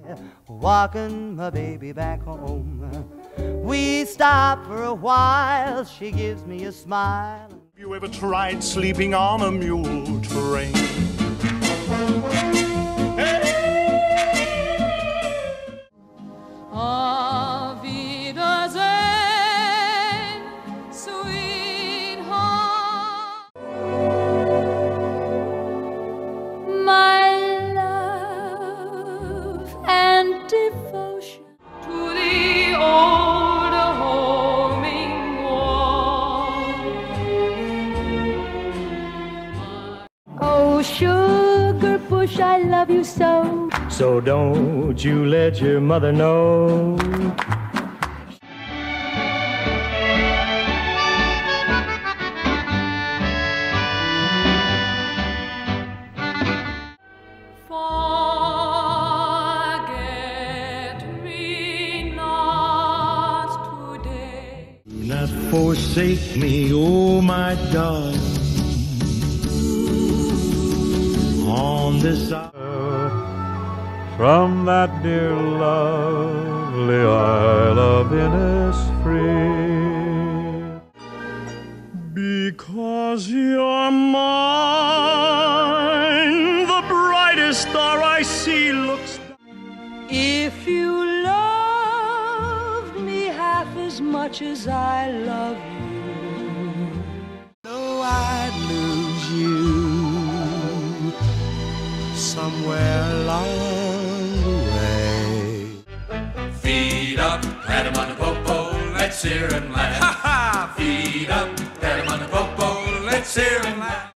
walking my baby back home. We stop for a while, she gives me a smile. Have you ever tried sleeping on a mule train? Auf Wiedersehen, sweetheart. My love and devotion to the old homing war. Oh, sugar bush, I love you so. So don't you let your mother know. Forget me not today. Do not forsake me, oh my darling, on this island. From that dear lovely Isle of Innisfree. Because you're mine, the brightest star I see looks down. If you loved me half as much as I love you, no, I'd lose you somewhere along the way. Feed up, pat him on the popo, let's hear him laugh. Ha ha! Feed up, pat him on the popo, let's hear him laugh.